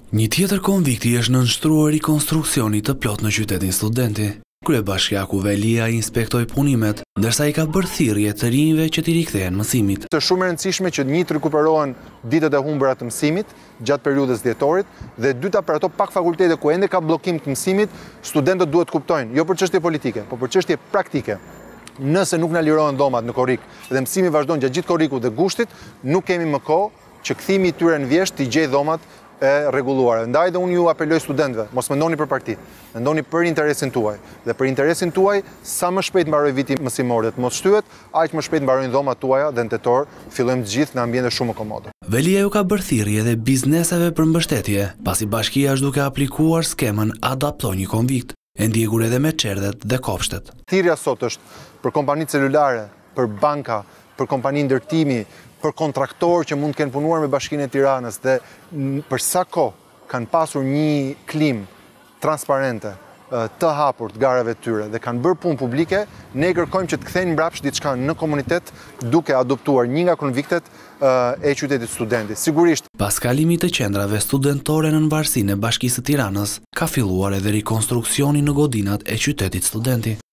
Një tjetër konvikti është nënshtruar rikonstruksioni të plot në qytetin Studenti. Kryebashkiaku Velia inspektoi punimet, ndërsa i ka bërë thirrje të rinjve që t'i rikthehen mësimit. Është shumë e rëndësishme që një të rikuperohen ditët e humbura të mësimit gjatë periudhës dhjetorit dhe dyta për ato pak fakultete ku ende ka bllokim të mësimit, studentët duhet të kuptojnë, jo për çështje politike, por për çështje praktike. Nëse nuk na lirohen dhomat në korrik dhe mësimi vazhdon gjatë gjithë korrikut dhe gushtit, nuk kemi më kohë që kthimi i tyre në vjesht t'i gjej dhomat e rregulluara. Ndaj dhe unë ju apeloj studentëve, mos mendoni për parti, mendoni për interesin tuaj. Dhe për interesin tuaj, sa më shpejt mbaroj viti mësimor dhe të mos shtyhet, aq më shpejt mbarojnë dhomat tuaja dhe në tetor fillojmë të gjithë në ambiente shumë komode. Velia ju ka bërë thirrje dhe bizneseve për mbështetje, pasi bashkia është duke aplikuar skemën Adapto një konvikt, e ndjekur edhe me çerdhet dhe kopshtet. Thirrja sot është për kompanitë celulare, për banka, për kompani ndërtimi, për kontraktorë që mund të kenë punuar me Bashkinë e Tiranës dhe për sa kohë kanë pasur një klim transparente, të hapur të garave të tyre dhe kanë bërë punë publike, ne kërkojmë që të kthejnë mbrapsht diçka në komunitet duke adoptuar një nga konviktet e qytetit Studenti. Sigurisht, pas kalimit të qendrave studentore në varësinë e Bashkisë së Tiranës, ka filluar edhe rikonstruksioni në godinat e qytetit Studenti.